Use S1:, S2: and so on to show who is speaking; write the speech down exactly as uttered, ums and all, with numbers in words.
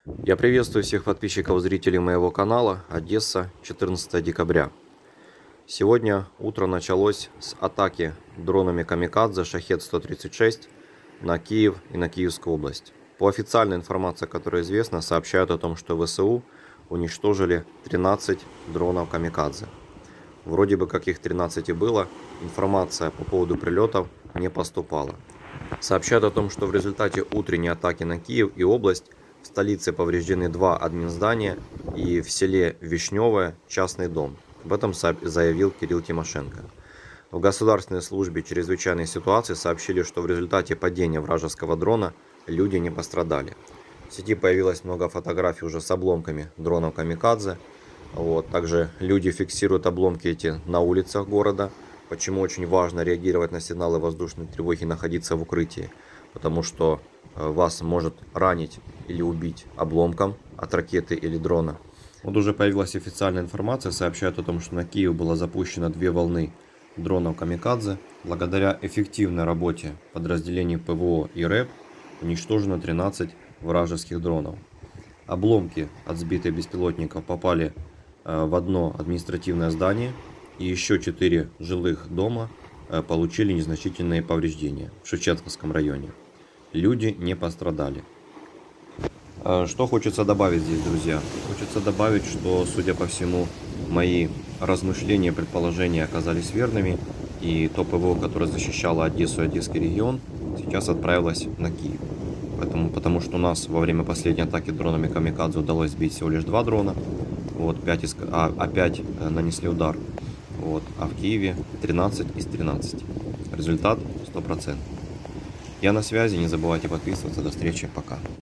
S1: Я приветствую всех подписчиков и зрителей моего канала. Одесса, четырнадцатое декабря. Сегодня утро началось с атаки дронами Камикадзе Шахед сто тридцать шесть на Киев и на Киевскую область. По официальной информации, которая известна, сообщают о том, что ВСУ уничтожили тринадцать дронов Камикадзе. Вроде бы как их тринадцать и было, информация по поводу прилетов не поступала. Сообщают о том, что в результате утренней атаки на Киев и область в столице повреждены два админздания и в селе Вишневое частный дом. Об этом заявил Кирилл Тимошенко. В Государственной службе чрезвычайной ситуации сообщили, что в результате падения вражеского дрона люди не пострадали. В сети появилось много фотографий уже с обломками дронов Камикадзе. Вот. Также люди фиксируют обломки эти на улицах города. Почему очень важно реагировать на сигналы воздушной тревоги и находиться в укрытии? Потому что вас может ранить или убить обломком от ракеты или дрона. Вот уже появилась официальная информация, сообщает о том, что на Киев было запущено две волны дронов Камикадзе. Благодаря эффективной работе подразделений ПВО и РЭБ уничтожено тринадцать вражеских дронов. Обломки от сбитых беспилотников попали в одно административное здание, и еще четыре жилых дома получили незначительные повреждения в Шевченковском районе. Люди не пострадали. Что хочется добавить здесь, друзья? Хочется добавить, что, судя по всему, мои размышления, предположения оказались верными. И то ПВО, которое защищало Одессу и Одесский регион, сейчас отправилось на Киев. Поэтому, потому что у нас во время последней атаки дронами Камикадзе удалось сбить всего лишь два дрона. Вот, пять из, а, опять нанесли удар. Вот, а в Киеве тринадцать из тринадцати. Результат сто процентов. Я на связи, не забывайте подписываться. До встречи, пока.